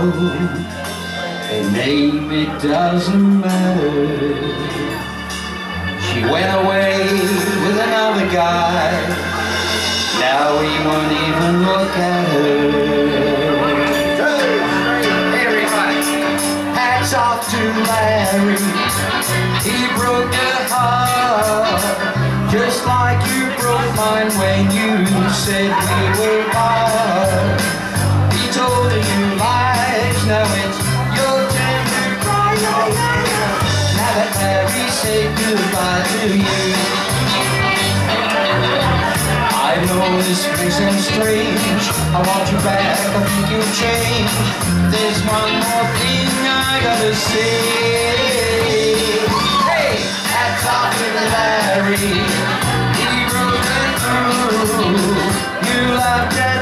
her name, it doesn't matter. She went away with another guy. Now he won't even look at her. Everybody, hats off to Larry. He broke her heart, just like you broke mine when you said we were apart. He told her you lied, now it's your turn to cry. Now that Larry said goodbye to you. I know this may sound strange, I want you back, I think you'll change. There's one more thing I gotta say. Hey, hats off to Larry, he broke it through. You loved